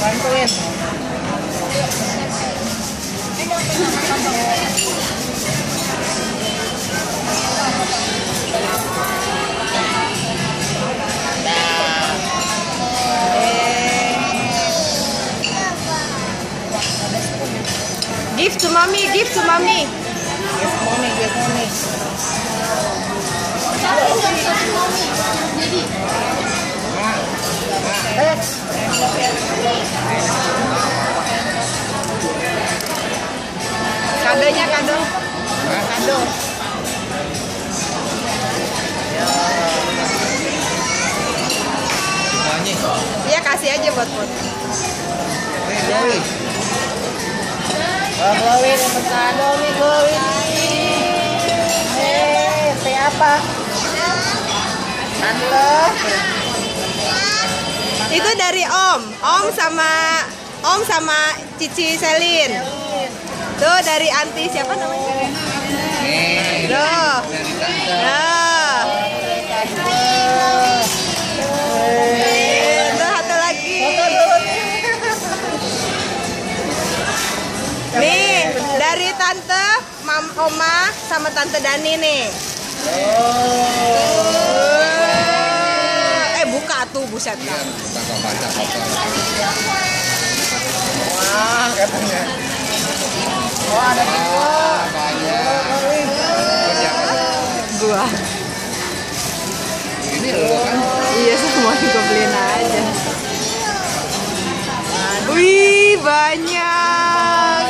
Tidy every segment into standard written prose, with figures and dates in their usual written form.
bantuin. Give to mommy, give to mommy. Give mommy, give mommy. Kadonya kado. Kado. Iya kasih aja buat Put. Oh, Chloe, dapat kado nih Chloe. Teh apa? Tante. Itu dari Om sama Cici Selin. Tuh dari anti siapa namanya? Tuh. Nah. Tuh satu lagi. Nih dari tante, Oma sama tante Dani nih. Buka tuh buset kan. Wah, katanya. Oh, ada Gua. ini lo kan? Iya, semuanya gue beliin aja. Wih, banyak.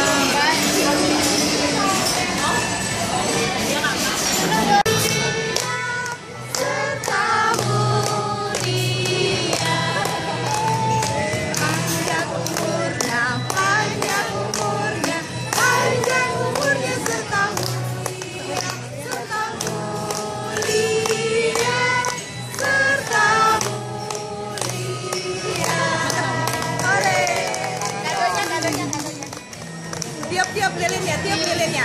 Tiap lilinnya, tiap lilinnya.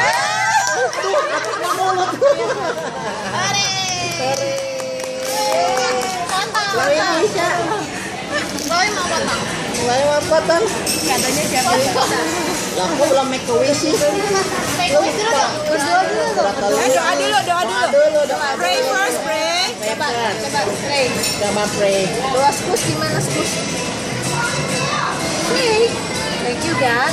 Mau potong? Kadonya siapa? Lah, aku belum make a wish sih. Doa dulu. Pray first, pray. Coba pray. Coba pray. Doa skus gimana skus? Pray. Thank you God.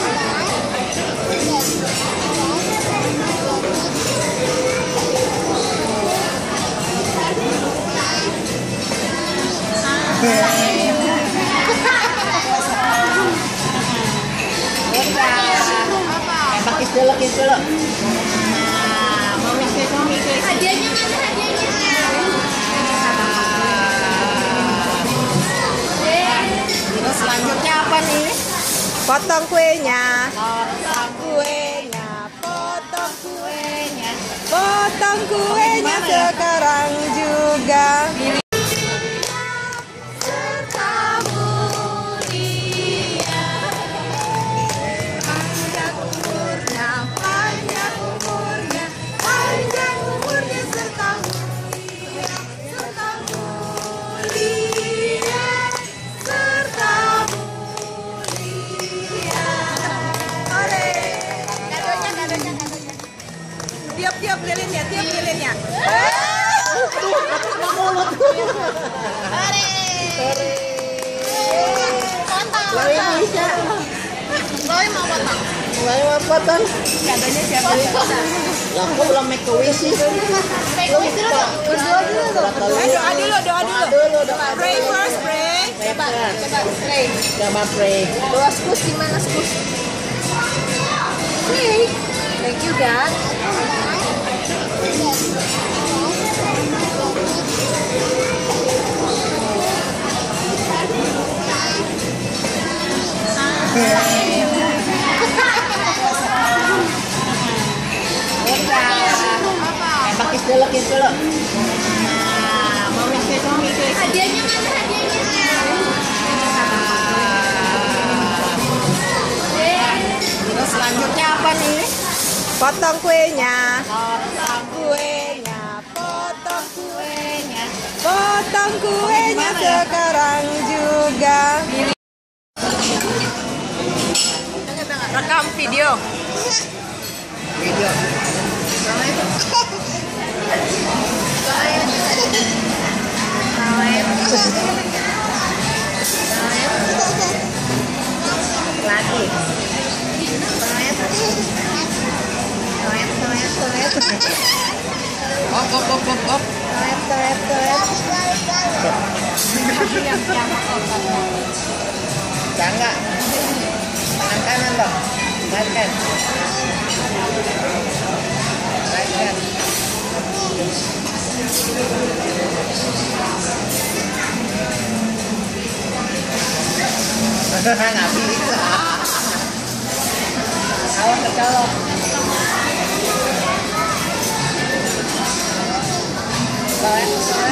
Pakai dulu. Mami kek. Hadiahnya mana hadiahnya? Terus selanjutnya apa nih? Potong kuenya. Potong kuenya sekarang juga. Tiap lilinnya. Mau potong? Kadonya siapa? Lah, aku belum make a wish sih. Doa dulu. Pray first, pray. Coba pray. Coba pray. Doa skus gimana skus? Pray. Thank you God. Pakai dulu. Mami kek. Hadiahnya mana hadiahnya? Terus selanjutnya apa nih? Potong kuenya. Potong kuenya sekarang juga. rekam video. Video. Lagi. Op. Jangan. Tangan kanan dong. Kanan. Kanan. Nggak bisa. Awas kecolok. Boleh.